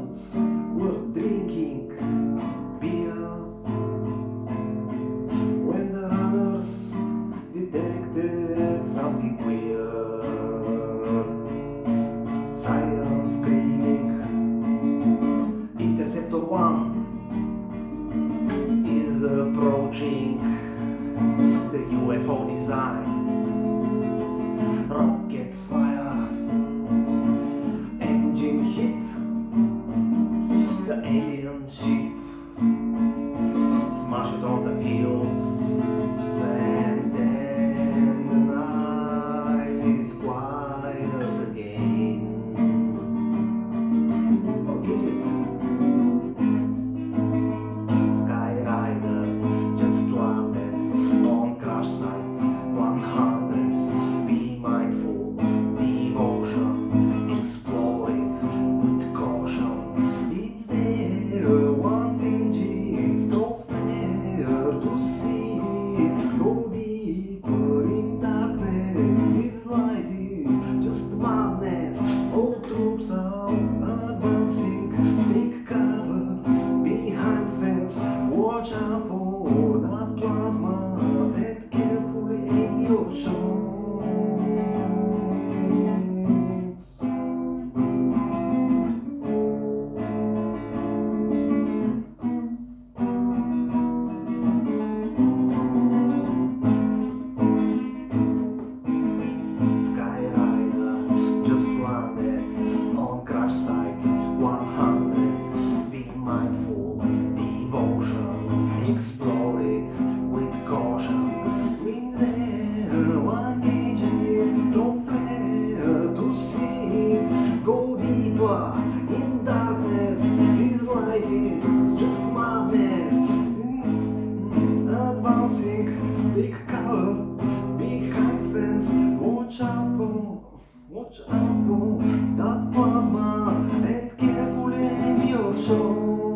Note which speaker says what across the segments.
Speaker 1: agents were drinking beer when the others detected something weird. Siren screaming, Interceptor 1 is approaching the UFO design. Rockets fire, engine hit, the alien ship smashed on the fields, and then the night is quiet again. Or is it? Skyranger just landed on crash site 100. Be mindful, devotion, explore it with caution. It's there, one digit of air to see. Go deeper in darkness, this light is just madness. All troops are advancing, take cover behind fence. Watch out for that plasma and carefully aim your shots. Skyranger just landed on crash site 100. Be mindful, devotion, explore it with caution. Bring there, one agent, don't flare to see it. Go deeper in darkness, this light is just madness. Advancing, take cover behind fence. Watch out for that plasma and carefully aim your shots.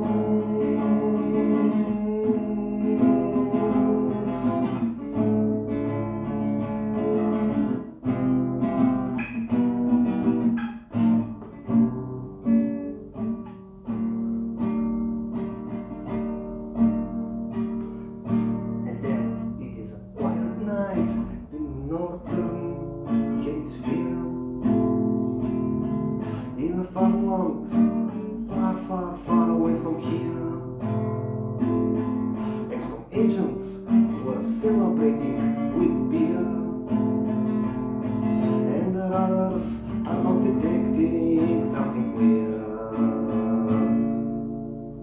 Speaker 1: And then it is a quiet night in Northern Hemisphere, in a farmland far, far, far away from here. Exxon agents were celebrating with beer, and the others are not detecting something weird.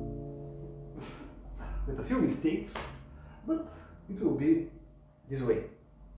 Speaker 1: With a few mistakes, but it will be this way.